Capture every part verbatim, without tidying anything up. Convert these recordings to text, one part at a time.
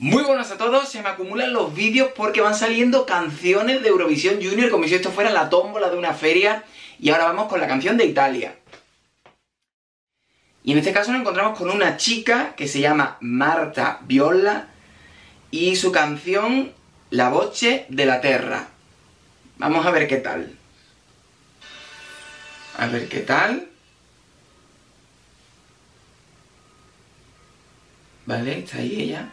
Muy buenas a todos, se me acumulan los vídeos porque van saliendo canciones de Eurovisión Junior como si esto fuera la tómbola de una feria. Y ahora vamos con la canción de Italia. Y en este caso nos encontramos con una chica que se llama Marta Viola y su canción La Voce della Terra. Vamos a ver qué tal. A ver qué tal. Vale, está ahí ella.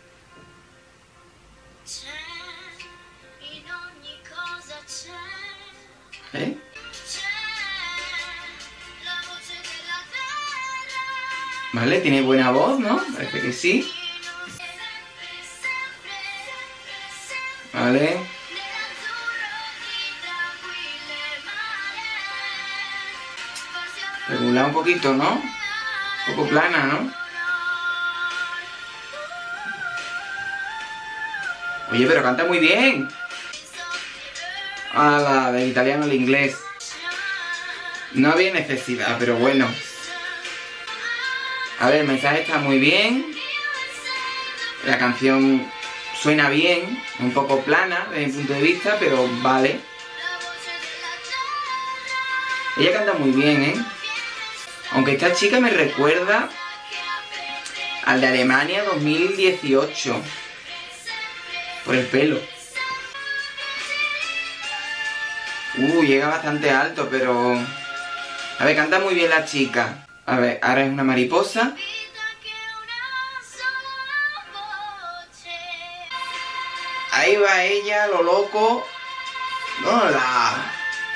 ¿Eh? Vale, tiene buena voz, ¿no? Parece que sí. Vale. Regular un poquito, ¿no? Un poco plana, ¿no? Oye, pero canta muy bien. Ah, del italiano al inglés. No había necesidad, pero bueno. A ver, el mensaje está muy bien. La canción suena bien, un poco plana desde mi punto de vista, pero vale. Ella canta muy bien, ¿eh? Aunque esta chica me recuerda al de Alemania dos mil dieciocho. Por el pelo. Uh, llega bastante alto, pero... A ver, canta muy bien la chica. A ver, ahora es una mariposa. Ahí va ella, lo loco. ¡Hola!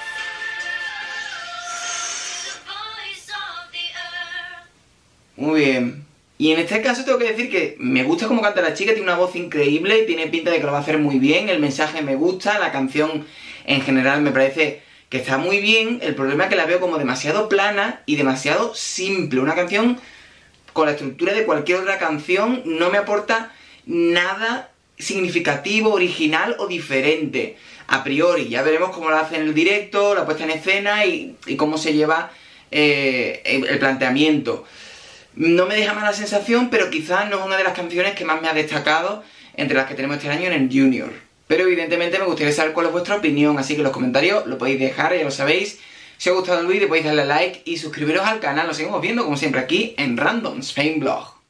Muy bien. Y en este caso tengo que decir que me gusta cómo canta la chica, tiene una voz increíble, tiene pinta de que lo va a hacer muy bien, el mensaje me gusta, la canción en general me parece que está muy bien. El problema es que la veo como demasiado plana y demasiado simple. Una canción con la estructura de cualquier otra canción no me aporta nada significativo, original o diferente. A priori, ya veremos cómo la hace en el directo, la puesta en escena y, y cómo se lleva eh, el, el planteamiento. No me deja mala sensación, pero quizás no es una de las canciones que más me ha destacado entre las que tenemos este año en el Junior. Pero evidentemente me gustaría saber cuál es vuestra opinión, así que en los comentarios lo podéis dejar, ya lo sabéis. Si os ha gustado el vídeo podéis darle a like y suscribiros al canal. Nos seguimos viendo como siempre aquí en Random Spain Blog.